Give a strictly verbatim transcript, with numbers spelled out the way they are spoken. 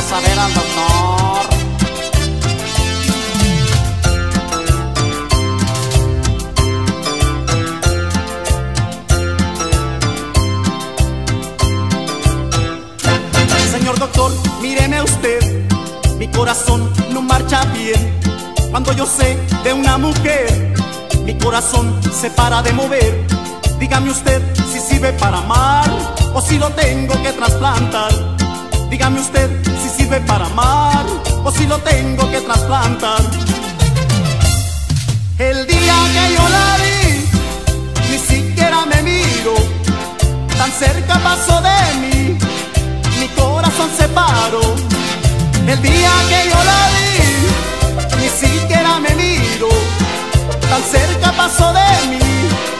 vamos a ver al doctor. Señor doctor, míreme usted, mi corazón no marcha bien. Cuando yo sé de una mujer, mi corazón se para de mover. Dígame usted si sirve para amar o si lo tengo que trasplantar. Dígame usted si sirve para amar o si lo tengo que trasplantar. El día que yo la vi, ni siquiera me miro. Tan cerca pasó de mí, mi corazón se paró. El día que yo la vi, ni siquiera me miro. Tan cerca pasó de mí,